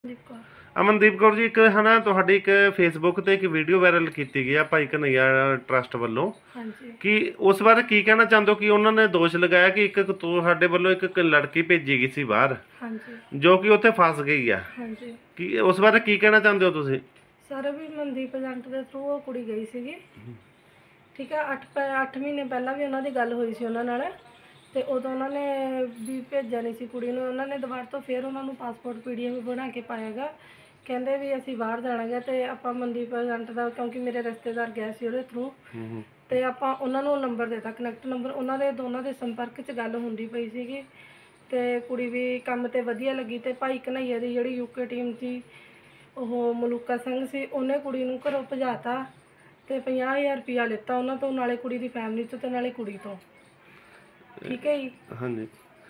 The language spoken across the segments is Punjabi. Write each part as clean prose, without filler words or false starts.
दीप कौर। ਅਮਨਦੀਪ ਕੌਰ ਜੀ, ਇੱਕ ਹੈ ਨਾ ਤੁਹਾਡੀ ਇੱਕ ਫੇਸਬੁੱਕ ਤੇ ਇੱਕ ਵੀਡੀਓ ਵਾਇਰਲ ਕੀਤੀ ਗਈ ਆ ਭਾਈ ਕਨ੍ਹਈਆ ਟਰਸਟ ਵੱਲੋਂ। हाँ जी। ਕਿ ਉਸ ਬਾਰੇ ਕੀ ਕਹਿਣਾ ਚਾਹੁੰਦੇ ਹੋ? ਕਿ ਉਹਨਾਂ ਨੇ ਦੋਸ਼ ਲਗਾਇਆ ਕਿ ਇੱਕ ਤੁਹਾਡੇ ਵੱਲੋਂ ਇੱਕ ਲੜਕੀ ਭੇਜੀ ਗਈ ਸੀ ਬਾਹਰ, हाँ जी। ਜੋ ਕਿ ਉੱਥੇ ਫਸ ਗਈ ਆ। हाँ जी। ਕਿ ਉਸ ਬਾਰੇ ਕੀ ਕਹਿਣਾ ਚਾਹੁੰਦੇ ਹੋ ਤੁਸੀਂ? सर भी मनदीप ਏਜੰਟ ਦੇ ਥਰੂ ਉਹ ਕੁੜੀ ਗਈ ਸੀਗੀ। ਠੀਕ ਹੈ, 8 ਮਹੀਨੇ ਪਹਿਲਾਂ ਵੀ ਉਹਨਾਂ ਦੀ ਗੱਲ ਹੋਈ ਸੀ ਉਹਨਾਂ ਨਾਲ, ਤੇ ਉਦੋਂ ਉਹਨਾਂ ਨੇ ਵੀ ਭੇਜਿਆ ਨਹੀਂ ਸੀ ਕੁੜੀ ਨੂੰ। ਉਹਨਾਂ ਨੇ ਦੁਬਾਰਾ ਤੋਂ ਫਿਰ ਉਹਨਾਂ ਨੂੰ ਪਾਸਪੋਰਟ PDF ਬਣਾ ਕੇ ਪਾਇਆਗਾ। ਕਹਿੰਦੇ ਵੀ ਅਸੀਂ ਬਾਹਰ ਜਾਣਾਗਾ, ਤੇ ਆਪਾਂ ਮਨਦੀਪ ਏਜੰਟ ਦਾ, ਕਿਉਂਕਿ ਮੇਰੇ ਰਿਸ਼ਤੇਦਾਰ ਗਿਆ ਸੀ ਉਹਦੇ ਥਰੂ, ਤੇ ਆਪਾਂ ਉਹਨਾਂ ਨੂੰ ਨੰਬਰ ਦਿੱਤਾ, ਕਨੈਕਟ ਨੰਬਰ। ਉਹਨਾਂ ਦੇ ਦੋਨਾਂ ਦੇ ਸੰਪਰਕ 'ਚ ਗੱਲ ਹੁੰਦੀ ਪਈ ਸੀਗੀ, ਤੇ ਕੁੜੀ ਵੀ ਕੰਮ ਤੇ ਵਧੀਆ ਲੱਗੀ। ਤੇ ਭਾਈ ਕਨ੍ਹਈਆ ਦੀ ਜਿਹੜੀ UK ਟੀਮ ਸੀ, ਉਹ ਮਲੂਕਾ ਸਿੰਘ ਸੀ, ਉਹਨੇ ਕੁੜੀ ਨੂੰ ਘਰੋਂ ਭਜਾਤਾ ਤੇ 50,000 ਰੁਪਇਆ ਲਿੱਤਾ ਉਹਨਾਂ ਤੋਂ, ਨਾਲੇ ਕੁੜੀ ਦੀ ਫੈਮਿਲੀ ਤੋਂ ਤੇ ਨਾਲੇ ਕੁੜੀ ਤੋਂ। ਠੀਕ ਹੈ ਜੀ। ਹਾਂਜੀ,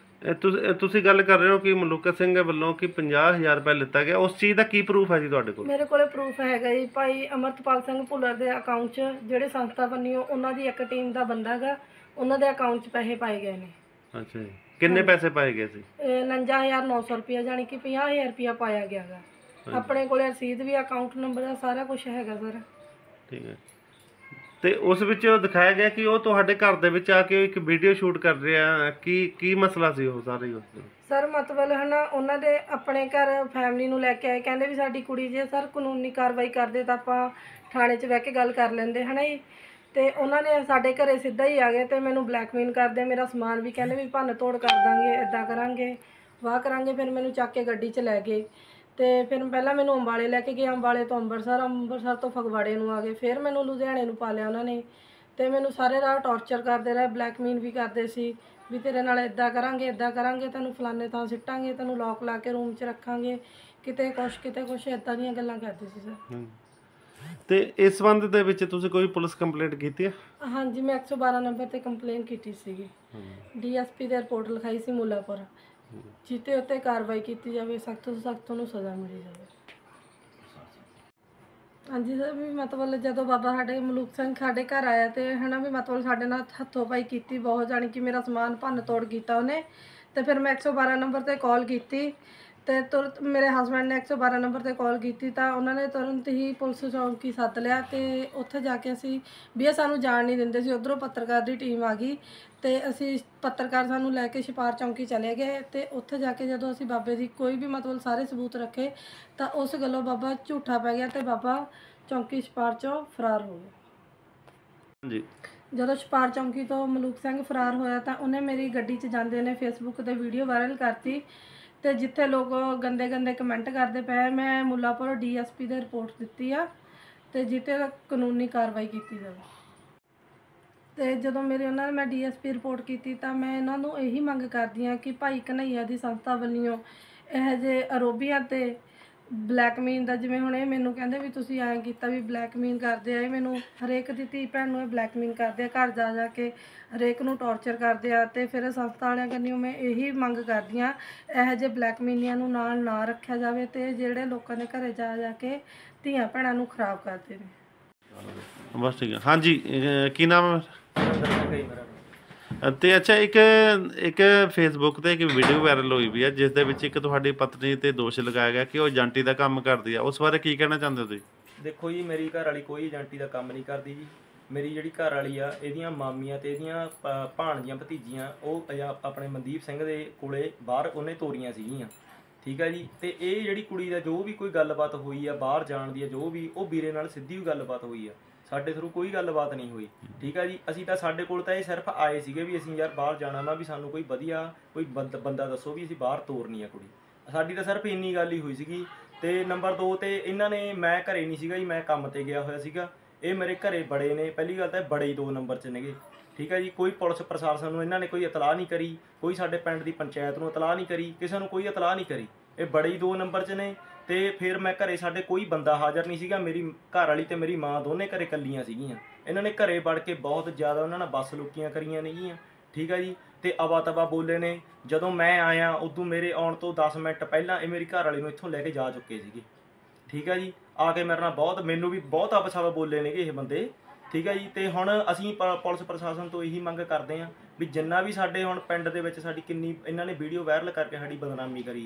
ਤੁਸੀਂ ਗੱਲ ਕਰ ਰਹੇ ਹੋ ਕਿ ਮਲੂਕਾ ਸਿੰਘ ਵੱਲੋਂ ਕਿ 50,000 ਰੁਪਏ ਲਿੱਤਾ ਗਿਆ। ਉਸ ਚੀਜ਼ ਦਾ ਕੀ ਪ੍ਰੂਫ ਹੈ ਜੀ ਤੁਹਾਡੇ ਕੋਲ? ਮੇਰੇ ਕੋਲੇ ਪ੍ਰੂਫ ਹੈਗਾ ਜੀ। ਭਾਈ ਅਮਰਤਪਾਲ ਸਿੰਘ ਭੁੱਲਰ ਦੇ ਅਕਾਊਂਟ 'ਚ, ਜਿਹੜੇ ਸੰਸਥਾ ਬੰਨੀਓ ਉਹਨਾਂ ਦੀ ਇੱਕ ਟੀਮ ਦਾ ਬੰਦਾ ਗਾ, ਉਹਨਾਂ ਦੇ ਅਕਾਊਂਟ 'ਚ ਪੈਸੇ ਪਾਏ ਗਏ ਨੇ। ਅੱਛਾ ਜੀ, ਕਿੰਨੇ ਪੈਸੇ ਪਾਏ ਗਏ ਸੀ? 49,900 ਰੁਪਇਆ, ਜਾਣੀ ਕਿ 50,000 ਰੁਪਇਆ ਪਾਇਆ ਗਿਆ ਗਾ। ਆਪਣੇ ਕੋਲੇ ਰਸੀਦ ਵੀ, ਅਕਾਊਂਟ ਨੰਬਰ ਦਾ ਸਾਰਾ ਕੁਝ ਹੈਗਾ ਸਰ। ਠੀਕ ਹੈ, ਤੇ ਉਸ ਵਿੱਚ ਦਿਖਾਇਆ ਗਿਆ ਕਿ ਉਹ ਤੁਹਾਡੇ ਘਰ ਦੇ ਵਿੱਚ ਆ ਕੇ ਇੱਕ ਵੀਡੀਓ ਸ਼ੂਟ ਕਰ ਰਿਹਾ। ਕੀ ਮਸਲਾ ਸੀ ਉਹ ਸਾਰੇ? ਸਰ ਮਤਲਬ ਹੈ ਨਾ, ਉਹਨਾਂ ਦੇ ਆਪਣੇ ਘਰ ਫੈਮਿਲੀ ਨੂੰ ਲੈ ਕੇ ਆਏ, ਕਹਿੰਦੇ ਵੀ ਸਾਡੀ ਕੁੜੀ ਜੇ ਸਰ ਕਾਨੂੰਨੀ ਕਾਰਵਾਈ ਕਰਦੇ ਤਾਂ ਆਪਾਂ ਥਾਣੇ 'ਚ ਬਹਿ ਕੇ ਗੱਲ ਕਰ ਲੈਂਦੇ ਹੈ ਨਾ ਜੀ। ਤੇ ਉਹਨਾਂ ਨੇ ਸਾਡੇ ਘਰੇ ਸਿੱਧਾ ਹੀ ਆ ਗਏ ਤੇ ਮੈਨੂੰ ਬਲੈਕਮੇਲ ਕਰਦੇ, ਮੇਰਾ ਸਮਾਨ ਵੀ ਕਹਿੰਦੇ ਵੀ ਭੰਨ ਤੋੜ ਕਰ ਦਾਂਗੇ, ਇੱਦਾਂ ਕਰਾਂਗੇ, ਵਾਹ ਕਰਾਂਗੇ। ਫਿਰ ਮੈਨੂੰ ਚੱਕ ਕੇ ਗੱਡੀ 'ਚ ਲੈ ਗਏ, ਤੇ ਫਿਰ ਪਹਿਲਾਂ ਮੈਨੂੰ ਅੰਬਾਲੇ ਲੈ ਕੇ ਗਏ, ਅੰਬਾਲੇ ਤੋਂ ਅੰਮ੍ਰਿਤਸਰ ਤੋਂ ਫਗਵਾੜੇ ਨੂੰ ਆ ਗਏ, ਫਿਰ ਮੈਨੂੰ ਲੁਧਿਆਣੇ ਨੂੰ ਪਾ ਲਿਆ ਉਹਨਾਂ ਨੇ। ਤੇ ਮੈਨੂੰ ਸਾਰੇ ਰਾਹ ਟੌਰਚਰ ਕਰਦੇ ਰਹੇ, ਬਲੈਕਮੇਲ ਵੀ ਕਰਦੇ ਸੀ ਵੀ ਤੇਰੇ ਨਾਲ ਇੱਦਾਂ ਕਰਾਂਗੇ, ਤੈਨੂੰ ਫਲਾਣੇ ਥਾਂ ਸਿੱਟਾਂਗੇ, ਤੈਨੂੰ ਲੋਕ ਲਾ ਕੇ ਰੂਮ 'ਚ ਰੱਖਾਂਗੇ, ਕਿਤੇ ਕੁਛ ਇੱਦਾਂ ਦੀਆਂ ਗੱਲਾਂ ਕਰਦੇ ਸੀ ਸਰ। ਤੇ ਇਸ ਸੰਬੰਧ ਦੇ ਵਿੱਚ ਤੁਸੀਂ ਕੋਈ ਪੁਲਿਸ ਕੰਪਲੇਂਟ ਕੀਤੀ ਹੈ? ਹਾਂਜੀ, ਮੈਂ 112 ਨੰਬਰ ਤੇ ਕੰਪਲੇਂਟ ਕੀਤੀ ਸੀਗੀ। DSP ਦੇ ਰਿਪੋਰਟ ਲਿਖਾਈ ਸੀ ਮੁੱਲਾਪੁਰ, ਜਿੱਤੇ ਉੱਤੇ ਕਾਰਵਾਈ ਕੀਤੀ ਜਾਵੇ, ਸਖਤ ਤੋਂ ਸਖਤ ਉਹਨੂੰ ਸਜ਼ਾ ਮਿਲੀ ਜਾਵੇ। ਹਾਂਜੀ ਸਰ, ਵੀ ਮਤਲਬ ਜਦੋਂ ਬਾਬਾ ਸਾਡੇ ਮਲੂਕ ਸਿੰਘ ਸਾਡੇ ਘਰ ਆਇਆ ਤੇ ਹੈ ਨਾ, ਵੀ ਮਤਲਬ ਸਾਡੇ ਨਾਲ ਹੱਥੋਂ ਪਾਈ ਕੀਤੀ ਬਹੁਤ, ਜਾਣੀ ਕਿ ਮੇਰਾ ਸਮਾਨ ਭੰਨ ਤੋੜ ਕੀਤਾ ਉਹਨੇ। ਤੇ ਫਿਰ ਮੈਂ 112 ਨੰਬਰ ਤੇ ਕਾਲ ਕੀਤੀ, ਤੇ ਤੁਰੰਤ ਮੇਰੇ ਹਸਬੈਂਡ ਨੇ 112 ਨੰਬਰ ਤੇ ਕਾਲ ਕੀਤੀ, ਤਾਂ ਉਹਨਾਂ ਨੇ ਤੁਰੰਤ ਹੀ ਪੁਲਿਸ ਚੌਂਕੀ ਸੱਦ ਲਿਆ। ਤੇ ਉੱਥੇ ਜਾ ਕੇ ਅਸੀਂ ਵੀ ਇਹ ਸਾਨੂੰ ਜਾਣ ਨਹੀਂ ਦਿੰਦੇ ਸੀ, ਉੱਧਰੋਂ ਪੱਤਰਕਾਰ ਦੀ ਟੀਮ ਆ ਗਈ, ਤੇ ਅਸੀਂ ਪੱਤਰਕਾਰ ਸਾਨੂੰ ਲੈ ਕੇ ਛਪਾਰ ਚੌਂਕੀ ਚਲੇ ਗਏ। ਤੇ ਉੱਥੇ ਜਾ ਕੇ ਜਦੋਂ ਅਸੀਂ ਬਾਬੇ ਦੀ ਕੋਈ ਵੀ ਮਤਲਬ ਸਾਰੇ ਸਬੂਤ ਰੱਖੇ, ਤਾਂ ਉਸ ਗੱਲੋਂ ਬਾਬਾ ਝੂਠਾ ਪੈ ਗਿਆ ਤੇ ਬਾਬਾ ਚੌਂਕੀ ਛਪਾਰ 'ਚੋਂ ਫਰਾਰ ਹੋ ਗਿਆ। ਜੀ, ਜਦੋਂ ਛਪਾਰ ਚੌਂਕੀ ਤੋਂ ਮਲੂਕ ਸਿੰਘ ਫਰਾਰ ਹੋਇਆ, ਤਾਂ ਉਹਨੇ ਮੇਰੀ ਗੱਡੀ 'ਚ ਜਾਂਦੇ ਨੇ ਫੇਸਬੁੱਕ 'ਤੇ ਵੀਡੀਓ ਵਾਇਰਲ ਕਰਤੀ, ਤੇ ਜਿੱਥੇ ਲੋਕ ਗੰਦੇ ਕਮੈਂਟ ਕਰਦੇ ਪਏ, ਮੈਂ ਮੁੱਲਾਪੁਰ DSP ਦੇ ਰਿਪੋਰਟ ਦਿੱਤੀ ਆ, ਤੇ ਜਿੱਤੇ ਕਾਨੂੰਨੀ ਕਾਰਵਾਈ ਕੀਤੀ ਜਾਵੇ। ਤੇ ਜਦੋਂ ਮੈਂ DSP ਰਿਪੋਰਟ ਕੀਤੀ, ਤਾਂ ਮੈਂ ਇਹਨਾਂ ਨੂੰ ਇਹੀ ਮੰਗ ਕਰਦੀ ਹਾਂ ਕਿ ਭਾਈ ਕਨ੍ਹਈਆ ਦੀ ਸੰਸਥਾ ਵੱਲੋਂ ਇਹੋ ਜਿਹੇ ਆਰੋਪੀਆਂ ਤੇ ਬਲੈਕਮੇਲ ਦਾ, ਜਿਵੇਂ ਹੁਣ ਇਹ ਮੈਨੂੰ ਕਹਿੰਦੇ ਵੀ ਤੁਸੀਂ ਐਂ ਕੀਤਾ, ਵੀ ਬਲੈਕਮੇਲ ਕਰਦੇ ਆ। ਇਹ ਮੈਨੂੰ ਹਰੇਕ ਦੀ ਧੀ ਭੈਣ ਨੂੰ ਇਹ ਬਲੈਕਮੇਲ ਕਰਦੇ ਆ, ਘਰ ਜਾ ਕੇ ਹਰੇਕ ਨੂੰ ਟੌਰਚਰ ਕਰਦੇ ਆ। ਤੇ ਫਿਰ ਸੰਸਥਾ ਵਾਲਿਆਂ ਕੰਨਿਓ ਮੈਂ ਇਹੀ ਮੰਗ ਕਰਦੀ ਹਾਂ, ਇਹੋ ਜਿਹੇ ਬਲੈਕਮੇਲੀਆਂ ਨੂੰ ਨਾਲ ਨਾ ਰੱਖਿਆ ਜਾਵੇ, ਤੇ ਜਿਹੜੇ ਲੋਕਾਂ ਦੇ ਘਰੇ ਜਾ ਕੇ ਧੀਆਂ ਭੈਣਾਂ ਨੂੰ ਖਰਾਬ ਕਰਦੇ ਨੇ। ਬਸ ਠੀਕ ਹੈ। ਹਾਂਜੀ, ਕੀ ਨਾਮ ਹੈ? ਤੇ ਅੱਛਾ, ਇੱਕ ਫੇਸਬੁੱਕ ਤੇ ਇੱਕ ਵੀਡੀਓ ਵਾਇਰਲ ਹੋਈ ਵੀ ਹੈ, ਜਿਸ ਦੇ ਵਿੱਚ ਇੱਕ ਤੁਹਾਡੀ ਪਤਨੀ ਤੇ ਦੋਸ਼ ਲਗਾਇਆ ਗਿਆ ਕਿ ਉਹ ਏਜੰਟੀ ਦਾ ਕੰਮ ਕਰਦੀ ਆ। ਉਸ ਬਾਰੇ ਕੀ ਕਹਿਣਾ ਚਾਹੁੰਦੇ ਹੋ ਤੁਸੀਂ? ਦੇਖੋ ਜੀ, ਮੇਰੀ ਘਰ ਵਾਲੀ ਕੋਈ ਏਜੰਟੀ ਦਾ ਕੰਮ ਨਹੀਂ ਕਰਦੀ ਜੀ। ਮੇਰੀ ਜਿਹੜੀ ਘਰ ਵਾਲੀ ਆ, ਇਹਦੀਆਂ ਮਾਮੀਆਂ ਤੇ ਇਹਦੀਆਂ ਭਾਣਜੀਆਂ ਭਤੀਜੀਆਂ, ਉਹ ਆਪਣੇ ਮਨਦੀਪ ਸਿੰਘ ਦੇ ਕੋਲੇ ਬਾਹਰ ਉਹਨੇ ਤੋਰੀਆਂ ਸੀਗੀਆਂ। ਠੀਕ ਹੈ ਜੀ। ਤੇ ਇਹ ਜਿਹੜੀ ਕੁੜੀ ਦਾ ਜੋ ਵੀ ਕੋਈ ਗੱਲਬਾਤ ਹੋਈ ਆ ਬਾਹਰ ਜਾਣ ਦੀ, ਜੋ ਵੀ, ਉਹ ਵੀਰੇ ਨਾਲ ਸਿੱਧੀ ਵੀ ਗੱਲਬਾਤ ਹੋਈ ਆ, ਸਾਡੇ ਥਰੂ ਕੋਈ ਗੱਲਬਾਤ ਨਹੀਂ ਹੋਈ। ਠੀਕ ਹੈ ਜੀ। ਅਸੀਂ ਤਾਂ, ਸਾਡੇ ਕੋਲ ਤਾਂ ਇਹ ਸਿਰਫ ਆਏ ਸੀਗੇ ਵੀ ਅਸੀਂ ਯਾਰ ਬਾਹਰ ਜਾਣਾ ਵਾ, ਵੀ ਸਾਨੂੰ ਕੋਈ ਵਧੀਆ ਕੋਈ ਬੰਦਾ ਦੱਸੋ ਵੀ ਅਸੀਂ ਬਾਹਰ ਤੋਰਨੀ ਆ ਕੁੜੀ। ਸਾਡੀ ਤਾਂ ਸਿਰਫ ਇੰਨੀ ਗੱਲ ਹੀ ਹੋਈ ਸੀਗੀ। ਤੇ ਨੰਬਰ 2 ਤੇ ਇਹਨਾਂ ਨੇ, ਮੈਂ ਘਰੇ ਨਹੀਂ ਸੀਗਾ ਜੀ, ਮੈਂ ਕੰਮ ਤੇ ਗਿਆ ਹੋਇਆ ਸੀਗਾ। ਇਹ ਮੇਰੇ ਘਰੇ ਬੜੇ ਨੇ, ਪਹਿਲੀ ਗੱਲ ਤਾਂ ਬੜੇ ਹੀ 2 ਨੰਬਰ 'ਚ ਨੇਗੇ। ਠੀਕ ਹੈ ਜੀ। ਕੋਈ ਪੁਲਿਸ ਪ੍ਰਸ਼ਾਸਨ ਨੂੰ ਇਹਨਾਂ ਨੇ ਕੋਈ ਇਤਲਾਹ ਨਹੀਂ ਕਰੀ, ਕੋਈ ਸਾਡੇ ਪਿੰਡ ਦੀ ਪੰਚਾਇਤ ਨੂੰ ਇਤਲਾਹ ਨਹੀਂ ਕਰੀ, ਕਿਸੇ ਨੂੰ ਕੋਈ ਇਤਲਾਹ ਨਹੀਂ ਕਰੀ। ਇਹ ਬੜੇ ਹੀ 2 ਨੰਬਰ 'ਚ ਨੇ। ਤੇ ਫਿਰ ਮੈਂ ਘਰੇ, ਸਾਡੇ ਕੋਈ ਬੰਦਾ ਹਾਜ਼ਰ ਨਹੀਂ ਸੀਗਾ, ਮੇਰੀ ਘਰ ਵਾਲੀ ਤੇ ਮੇਰੀ ਮਾਂ ਦੋਨੇ ਘਰੇ ਇਕੱਲੀਆਂ ਸੀਗੀਆਂ। ਇਹਨਾਂ ਨੇ ਘਰੇ ਵੜ ਕੇ ਬਹੁਤ ਜ਼ਿਆਦਾ ਉਹਨਾਂ ਨਾਲ ਬੱਸ ਲੁੱਕੀਆਂ ਕਰੀਆਂ ਨੇਗੀਆਂ। ਠੀਕ ਹੈ ਜੀ। ਤੇ ਅਵਾ ਤਵਾ ਬੋਲੇ ਨੇ। ਜਦੋਂ ਮੈਂ ਆਇਆ, ਉਦੋਂ ਮੇਰੇ ਆਉਣ ਤੋਂ 10 ਮਿੰਟ ਪਹਿਲਾਂ ਇਹ ਮੇਰੀ ਘਰ ਵਾਲੀ ਨੂੰ ਇੱਥੋਂ ਲੈ ਕੇ ਜਾ ਚੁੱਕੇ ਸੀਗੇ। ਠੀਕ ਹੈ ਜੀ। ਆ ਕੇ ਮੇਰੇ ਨਾਲ ਮੈਨੂੰ ਵੀ ਬਹੁਤ ਅਪਸ਼ਬਦ ਬੋਲੇ ਨੇਗੇ ਇਹ ਬੰਦੇ। ਠੀਕ ਹੈ ਜੀ। ਤੇ ਹੁਣ ਅਸੀਂ ਪੁਲਿਸ ਪ੍ਰਸ਼ਾਸਨ ਤੋਂ ਇਹੀ ਮੰਗ ਕਰਦੇ ਹਾਂ ਵੀ ਜਿੰਨਾ ਵੀ ਸਾਡੇ ਹੁਣ ਪਿੰਡ ਦੇ ਵਿੱਚ ਸਾਡੀ ਕਿੰਨੀ ਇਹਨਾਂ ਨੇ ਵੀਡੀਓ ਵਾਇਰਲ ਕਰਕੇ ਸਾਡੀ ਬਦਨਾਮੀ ਕਰੀ ਆ,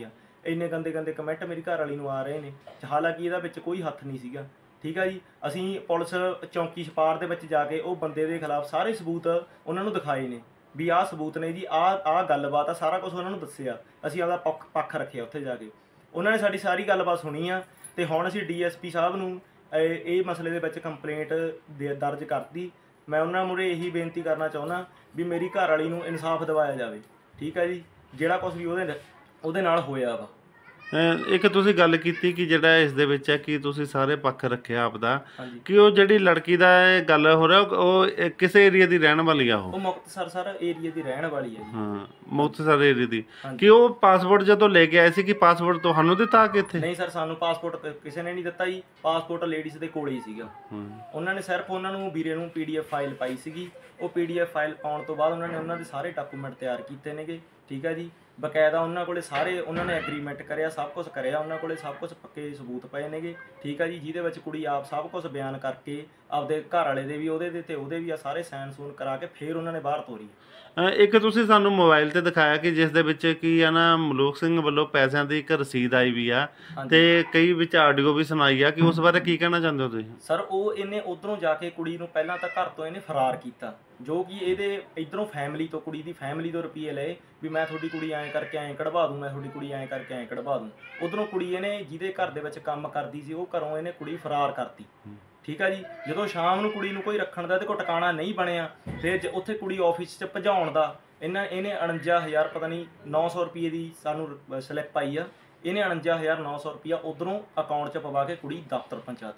ਇੰਨੇ ਗੰਦੇ ਗੰਦੇ ਕਮੈਂਟ ਮੇਰੀ ਘਰ ਵਾਲੀ ਨੂੰ ਆ ਰਹੇ ਨੇ, ਹਾਲਾਂਕਿ ਇਹਦਾ ਵਿੱਚ ਕੋਈ ਹੱਥ ਨਹੀਂ ਸੀਗਾ। ਠੀਕ ਆ ਜੀ, ਅਸੀਂ ਪੁਲਿਸ ਚੌਂਕੀ ਛਪਾਰ ਦੇ ਵਿੱਚ ਜਾ ਕੇ ਉਹ ਬੰਦੇ ਦੇ ਖਿਲਾਫ ਸਾਰੇ ਸਬੂਤ ਉਹਨਾਂ ਨੂੰ ਦਿਖਾਏ ਨੇ ਵੀ ਆਹ ਸਬੂਤ ਨੇ ਜੀ, ਆਹ ਗੱਲਬਾਤ ਆ, ਸਾਰਾ ਕੁਝ ਉਹਨਾਂ ਨੂੰ ਦੱਸਿਆ। ਅਸੀਂ ਆਪਦਾ ਪੱਖ ਰੱਖਿਆ ਉੱਥੇ ਜਾ ਕੇ, ਉਹਨਾਂ ਨੇ ਸਾਡੀ ਸਾਰੀ ਗੱਲਬਾਤ ਸੁਣੀ ਆ। ਤੇ ਹੁਣ ਅਸੀਂ ਡੀਐਸਪੀ ਸਾਹਿਬ ਨੂੰ ਇਹ ਮਸਲੇ ਦੇ ਵਿੱਚ ਕੰਪਲੇਂਟ ਦਰਜ ਕਰਤੀ। ਮੈਂ ਉਹਨਾਂ ਮੂਹਰੇ ਇਹੀ ਬੇਨਤੀ ਕਰਨਾ ਚਾਹੁੰਦਾ ਵੀ ਮੇਰੀ ਘਰ ਵਾਲੀ ਨੂੰ ਇਨਸਾਫ ਦਿਵਾਇਆ ਜਾਵੇ। ਠੀਕ ਹੈ ਜੀ, ਜਿਹੜਾ ਕੁਝ ਵੀ ਉਹਦੇ ਨਾਲ ਹੋਇਆ ਵਾ। ਇੱਕ ਤੁਸੀਂ ਗੱਲ ਕੀਤੀ ਕਿ ਜਿਹੜਾ ਇਸ ਦੇ ਵਿੱਚ ਹੈ ਕਿ ਤੁਸੀਂ ਸਾਰੇ ਪੱਖ ਰੱਖਿਆ ਆਪਦਾ, ਹਾਂਜੀ, ਕਿ ਉਹ ਜਿਹੜੀ ਲੜਕੀ ਦਾ ਇਹ ਗੱਲ ਹੋ ਰਿਹਾ ਉਹ ਕਿਸੇ ਏਰੀਆ ਦੀ ਰਹਿਣ ਵਾਲੀ ਆ? ਉਹ ਮੁਕਤਸਰ ਸਰ ਏਰੀਆ ਦੀ ਰਹਿਣ ਵਾਲੀ ਹੈ ਜੀ। ਹਾਂ, ਮੁਕਤਸਰ ਏਰੀਆ ਦੀ। ਹਾਂਜੀ। ਕਿ ਉਹ ਪਾਸਪੋਰਟ ਜਦੋਂ ਲੈ ਕੇ ਆਏ ਸੀ ਕਿ ਪਾਸਪੋਰਟ ਤੁਹਾਨੂੰ ਦਿੱਤਾ ਕਿ ਇੱਥੇ? ਨਹੀਂ ਸਰ, ਸਾਨੂੰ ਪਾਸਪੋਰਟ ਕਿਸੇ ਨੇ ਨਹੀਂ ਦਿੱਤਾ ਜੀ। ਪਾਸਪੋਰਟ ਲੇਡੀਜ਼ ਦੇ ਕੋਲ ਹੀ ਸੀਗਾ। ਉਹਨਾਂ ਨੇ ਸਿਰਫ ਉਹਨਾਂ ਨੂੰ ਵੀਰੇ ਨੂੰ PDF ਫਾਈਲ ਪਾਈ ਸੀਗੀ। ਉਹ PDF ਫਾਈਲ ਪਾਉਣ ਤੋਂ ਬਾਅਦ ਉਹਨਾਂ ਦੇ ਸਾਰੇ ਡਾਕੂਮੈਂਟ ਤਿਆਰ ਕੀਤੇ ਨੇਗੇ। ਠੀਕ ਹੈ ਜੀ, ਬਕਾਇਦਾ ਉਹਨਾਂ ਕੋਲੇ ਸਾਰੇ ਉਹਨਾਂ ਨੇ ਐਗਰੀਮੈਂਟ ਕਰਿਆ, ਸਭ ਕੁਝ ਕਰਿਆ, ਉਹਨਾਂ ਕੋਲੇ ਸਭ ਕੁਝ ਪੱਕੇ ਸਬੂਤ ਪਏ ਨੇਗੇ। ਠੀਕ ਹੈ ਜੀ, ਜਿਹਦੇ ਵਿੱਚ ਕੁੜੀ ਆਪ ਸਭ ਕੁਝ ਬਿਆਨ ਕਰਕੇ ਆਪਦੇ ਘਰ ਵਾਲੇ ਦੇ ਵੀ ਉਹਦੇ ਦੇ ਤੇ ਉਹਦੇ ਵੀ ਆ ਸਾਰੇ ਸਾਈਨ ਸੂਨ ਕਰਾ ਕੇ ਫਿਰ ਉਹਨਾਂ ਨੇ ਬਾਹਰ ਤੋਰੀ। ਇੱਕ ਤੁਸੀਂ ਸਾਨੂੰ ਮੋਬਾਈਲ ਤੇ ਦਿਖਾਇਆ ਕਿ ਜਿਸ ਦੇ ਵਿੱਚ ਕੀ ਆ ਨਾ ਮਲੂਕ ਸਿੰਘ ਵੱਲੋਂ ਪੈਸਿਆਂ ਦੀ ਇੱਕ ਰਸੀਦ ਆਈ ਵੀ ਆ ਤੇ ਕਈ ਵਿੱਚ ਆਡੀਓ ਵੀ ਸੁਣਾਈ ਆ, ਕਿ ਉਸ ਬਾਰੇ ਕੀ ਕਹਿਣਾ ਚਾਹੁੰਦੇ ਹੋ ਤੁਸੀਂ? ਸਰ, ਉਹ ਇਹਨੇ ਉਧਰੋਂ ਜਾ ਕੇ ਕੁੜੀ ਨੂੰ ਪਹਿਲਾਂ ਤਾਂ ਘਰ ਤੋਂ ਇਹਨੇ ਫਰਾਰ ਕੀਤਾ, ਜੋ ਕਿ ਇਹਦੇ ਇਧਰੋਂ ਫੈਮਿਲੀ ਤੋਂ, ਕੁੜੀ ਦੀ ਫੈਮਿਲੀ ਤੋਂ ਰੁਪਈਏ ਲਏ ਵੀ ਮੈਂ ਤੁਹਾਡੀ ਕੁੜੀ ਐਂ ਕਰਕੇ ਐਂ ਕਢਵਾ ਦੂੰ, ਮੈਂ ਤੁਹਾਡੀ ਕੁੜੀ ਐਂ ਕਰਕੇ ਐਂ ਕਢਵਾ ਦੂੰ। ਉਧਰੋਂ ਕੁੜੀ ਇਹਨੇ ਜਿਹਦੇ ਘਰ ਦੇ ਵਿੱਚ ਕੰਮ ਕਰਦੀ ਸੀ ਉਹ ਘਰੋਂ ਇਹਨੇ ਕੁੜੀ ਫਰਾਰ ਕਰਤੀ। ਠੀਕ ਆ ਜੀ, ਜਦੋਂ ਸ਼ਾਮ ਨੂੰ ਕੁੜੀ ਨੂੰ ਕੋਈ ਰੱਖਣ ਦਾ ਤੇ ਕੋਈ ਟਿਕਾਣਾ ਨਹੀਂ ਬਣਿਆ, ਫਿਰ ਉੱਥੇ ਕੁੜੀ ਆਫਿਸ 'ਚ ਭਜਾਉਣ ਦਾ ਇਹਨੇ 49,000 ਪਤਾ ਨਹੀਂ 900 ਰੁਪਏ ਦੀ ਸਾਨੂੰ ਸਲਿੱਪ ਆਈ ਆ। ਇਹਨੇ 49,900 ਰੁਪਇਆ ਉਧਰੋਂ ਅਕਾਊਂਟ 'ਚ ਪਵਾ ਕੇ ਕੁੜੀ ਦਫ਼ਤਰ ਪਹੁੰਚਾਤੀ।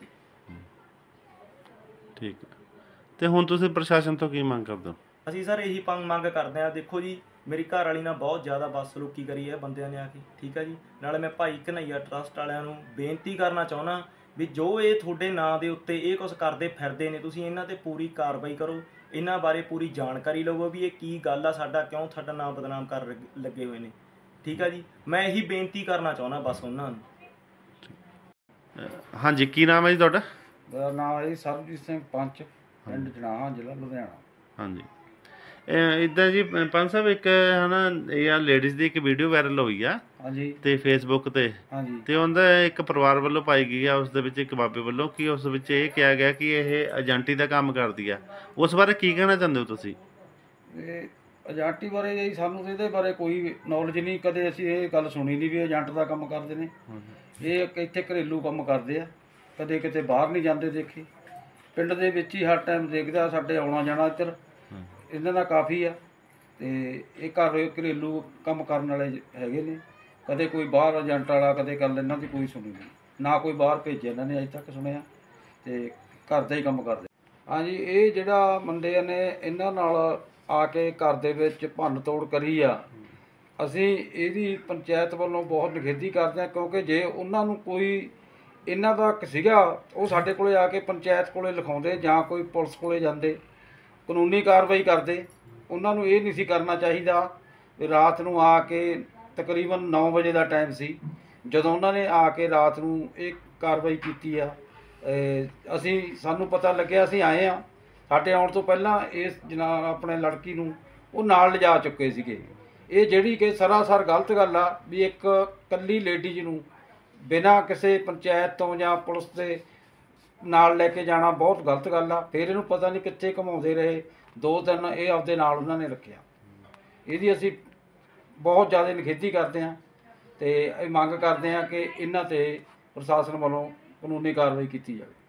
ਠੀਕ ਹੈ, ਤੇ ਹੁਣ ਤੁਸੀਂ ਪ੍ਰਸ਼ਾਸਨ ਤੋਂ ਕੀ ਮੰਗ ਕਰਦੇ ਹੋ? ਅਸੀਂ ਸਰ ਇਹੀ ਮੰਗ ਕਰਦੇ ਹਾਂ। ਦੇਖੋ ਜੀ, ਮੇਰੀ ਘਰ ਵਾਲੀ ਨਾਲ ਬਹੁਤ ਜ਼ਿਆਦਾ ਬਦਸਲੂਕੀ ਕਰੀ ਹੈ ਬੰਦਿਆਂ ਨੇ ਆ ਕੇ। ਠੀਕ ਆ ਜੀ, ਨਾਲੇ ਮੈਂ ਭਾਈ ਘਨੱਈਆ ਟਰਸਟ ਵਾਲਿਆਂ ਨੂੰ ਬੇਨਤੀ ਕਰਨਾ ਚਾਹੁੰਦਾ ਵੀ ਜੋ ਇਹ ਤੁਹਾਡੇ ਨਾਂ ਦੇ ਉੱਤੇ ਇਹ ਕੁਝ ਕਰਦੇ ਫਿਰਦੇ ਨੇ, ਤੁਸੀਂ ਇਹਨਾਂ 'ਤੇ ਪੂਰੀ ਕਾਰਵਾਈ ਕਰੋ, ਇਹਨਾਂ ਬਾਰੇ ਪੂਰੀ ਜਾਣਕਾਰੀ ਲਵੋ ਵੀ ਇਹ ਕੀ ਗੱਲ ਆ, ਸਾਡਾ ਕਿਉਂ ਸਾਡਾ ਨਾਮ ਬਦਨਾਮ ਕਰ ਲੱਗੇ ਹੋਏ ਨੇ। ਠੀਕ ਆ ਜੀ, ਮੈਂ ਇਹੀ ਬੇਨਤੀ ਕਰਨਾ ਚਾਹੁੰਦਾ ਬਸ ਉਹਨਾਂ ਨੂੰ। ਹਾਂਜੀ, ਕੀ ਨਾਮ ਹੈ ਜੀ ਤੁਹਾਡਾ? ਮੇਰਾ ਨਾਮ ਹੈ ਜੀ ਸਰਬਜੀਤ ਸਿੰਘ ਪੰਚ, ਪਿੰਡ ਜਨਾਹਾ, ਜ਼ਿਲ੍ਹਾ ਲੁਧਿਆਣਾ। ਹਾਂਜੀ, ਇੱਦਾਂ ਜੀ ਪੰਚ ਸਾਹਿਬ, ਇੱਕ ਹੈ ਨਾ ਇਹ ਆ ਲੇਡੀਜ਼ ਦੀ ਇੱਕ ਵੀਡੀਓ ਵਾਇਰਲ ਹੋਈ ਆ ਹਾਂਜੀ ਤੇ ਫੇਸਬੁੱਕ ਤੇ, ਹਾਂਜੀ, ਤੇ ਉਹਦਾ ਇੱਕ ਪਰਿਵਾਰ ਵੱਲੋਂ ਪਾਈ ਗਈ ਆ, ਉਸ ਦੇ ਵਿੱਚ ਇੱਕ ਬਾਬੇ ਵੱਲੋਂ, ਕਿ ਉਸ ਵਿੱਚ ਇਹ ਕਿਹਾ ਗਿਆ ਕਿ ਇਹ ਏਜੰਟੀ ਦਾ ਕੰਮ ਕਰਦੀ ਆ। ਉਸ ਬਾਰੇ ਕੀ ਕਹਿਣਾ ਚਾਹੁੰਦੇ ਹੋ ਤੁਸੀਂ? ਇਹ ਏਜੰਟੀ ਬਾਰੇ ਜੀ ਸਾਨੂੰ ਤਾਂ ਇਹਦੇ ਬਾਰੇ ਕੋਈ ਨੌਲੇਜ ਨਹੀਂ, ਕਦੇ ਅਸੀਂ ਇਹ ਗੱਲ ਸੁਣੀ ਨਹੀਂ ਵੀ ਏਜੰਟ ਦਾ ਕੰਮ ਕਰਦੇ ਨੇ। ਇਹ ਇੱਥੇ ਘਰੇਲੂ ਕੰਮ ਕਰਦੇ ਆ, ਕਦੇ ਕਿਤੇ ਬਾਹਰ ਨਹੀਂ ਜਾਂਦੇ ਦੇਖੇ। ਪਿੰਡ ਦੇ ਵਿੱਚ ਹੀ ਹਰ ਟਾਈਮ ਦੇਖਦਾ, ਸਾਡੇ ਆਉਣਾ ਜਾਣਾ ਇੱਧਰ ਇਹਨਾਂ ਦਾ ਕਾਫੀ ਆ। ਤੇ ਇਹ ਘਰੇਲੂ ਕੰਮ ਕਰਨ ਵਾਲੇ ਹੈਗੇ ਨੇ, ਕਦੇ ਕੋਈ ਬਾਹਰ ਏਜੰਟ ਵਾਲਾ ਕਦੇ ਗੱਲ ਇਹਨਾਂ ਦੀ ਕੋਈ ਸੁਣੀ ਨਹੀਂ, ਨਾ ਕੋਈ ਬਾਹਰ ਭੇਜਿਆ ਇਹਨਾਂ ਨੇ ਅਜੇ ਤੱਕ ਸੁਣਿਆ, ਤੇ ਘਰ ਦਾ ਹੀ ਕੰਮ ਕਰਦੇ। ਹਾਂਜੀ, ਇਹ ਜਿਹੜਾ ਮੁੰਡੇ ਨੇ ਇਹਨਾਂ ਨਾਲ ਆ ਕੇ ਘਰ ਦੇ ਵਿੱਚ ਭੰਨ ਤੋੜ ਕਰੀ ਆ, ਅਸੀਂ ਇਹਦੀ ਪੰਚਾਇਤ ਵੱਲੋਂ ਬਹੁਤ ਨਿਖੇਧੀ ਕਰਦੇ ਹਾਂ, ਕਿਉਂਕਿ ਜੇ ਉਹਨਾਂ ਨੂੰ ਕੋਈ ਇਹਨਾਂ ਦਾ ਸੀਗਾ ਉਹ ਸਾਡੇ ਕੋਲੇ ਆ ਕੇ ਪੰਚਾਇਤ ਕੋਲੇ ਲਿਖਾਉਂਦੇ ਜਾਂ ਕੋਈ ਪੁਲਿਸ ਕੋਲੇ ਜਾਂਦੇ, ਕਾਨੂੰਨੀ ਕਾਰਵਾਈ ਕਰਦੇ। ਉਹਨਾਂ ਨੂੰ ਇਹ ਨਹੀਂ ਸੀ ਕਰਨਾ ਚਾਹੀਦਾ ਵੀ ਰਾਤ ਨੂੰ ਆ ਕੇ, ਤਕਰੀਬਨ 9 ਵਜੇ ਦਾ ਟਾਈਮ ਸੀ ਜਦੋਂ ਉਹਨਾਂ ਨੇ ਆ ਕੇ ਰਾਤ ਨੂੰ ਇਹ ਕਾਰਵਾਈ ਕੀਤੀ ਆ। ਸਾਨੂੰ ਪਤਾ ਲੱਗਿਆ, ਅਸੀਂ ਆਏ ਆ, ਸਾਡੇ ਆਉਣ ਤੋਂ ਪਹਿਲਾਂ ਇਸ ਆਪਣੇ ਲੜਕੀ ਨੂੰ ਉਹ ਨਾਲ ਲਿਜਾ ਚੁੱਕੇ ਸੀਗੇ। ਇਹ ਜਿਹੜੀ ਕਿ ਸਰਾਸਰ ਗਲਤ ਗੱਲ ਆ ਵੀ ਇੱਕ ਇਕੱਲੀ ਲੇਡੀਜ਼ ਨੂੰ ਬਿਨਾਂ ਕਿਸੇ ਪੰਚਾਇਤ ਤੋਂ ਜਾਂ ਪੁਲਿਸ ਦੇ ਨਾਲ ਲੈ ਕੇ ਜਾਣਾ ਬਹੁਤ ਗਲਤ ਗੱਲ ਆ। ਫਿਰ ਇਹਨੂੰ ਪਤਾ ਨਹੀਂ ਕਿੱਥੇ ਘੁਮਾਉਂਦੇ ਰਹੇ, 2 ਦਿਨ ਇਹ ਆਪਦੇ ਨਾਲ ਉਹਨਾਂ ਨੇ ਰੱਖਿਆ। ਇਹਦੀ ਅਸੀਂ ਬਹੁਤ ਜ਼ਿਆਦਾ ਨਿਖੇਧੀ ਕਰਦੇ ਹਾਂ ਤੇ ਇਹ ਮੰਗ ਕਰਦੇ ਹਾਂ ਕਿ ਇਹਨਾਂ 'ਤੇ ਪ੍ਰਸ਼ਾਸਨ ਵੱਲੋਂ ਕਾਨੂੰਨੀ ਕਾਰਵਾਈ ਕੀਤੀ ਜਾਵੇ।